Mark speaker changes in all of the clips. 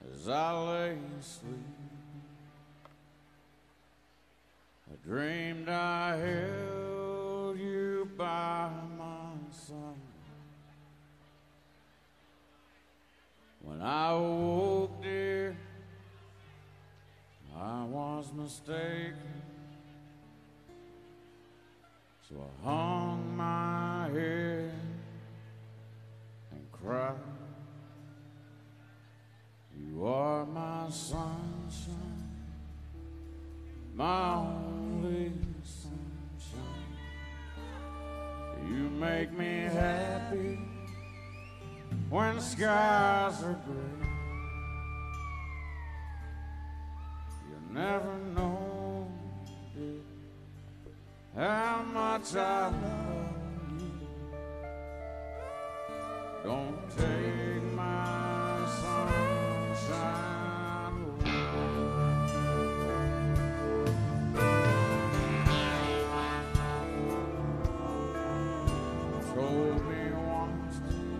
Speaker 1: as I lay asleep. I dreamed I held you by my side. When I woke, dear, I was mistaken. So I hung my head and cried. You are my sunshine, my only sunshine. You make me happy when the skies are gray. You never know, dear, how much I love you. Don't take my sunshine away. Told me once,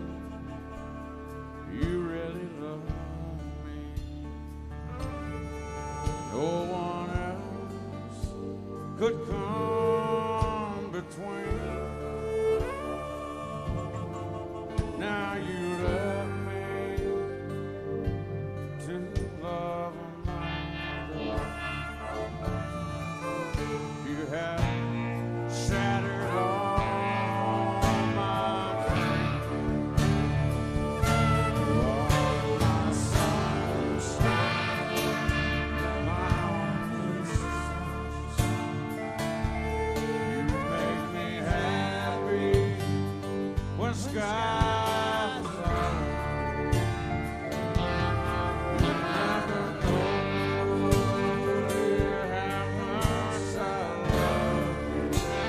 Speaker 1: you really love me. No one else could come between. Now you left me to love another. You have shattered all my dreams. You are my sunshine, my only sunshine. You make me happy when skies are. You never know, dear, how much I love you.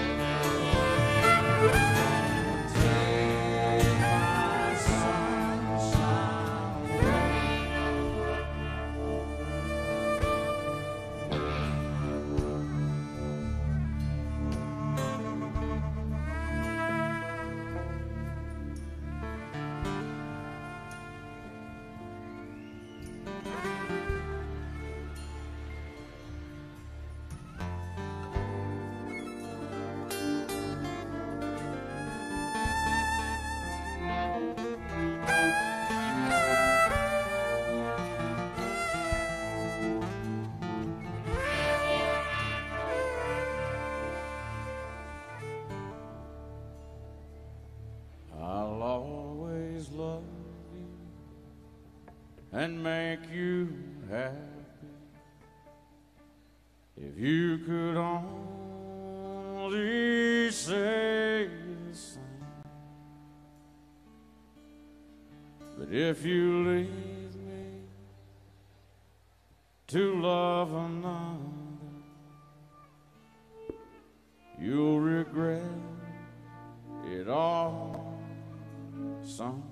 Speaker 1: Take my sunshine away. I'll always love you and make you happy. If you could only say the same. But if you leave me to love another, you'll regret it all someday.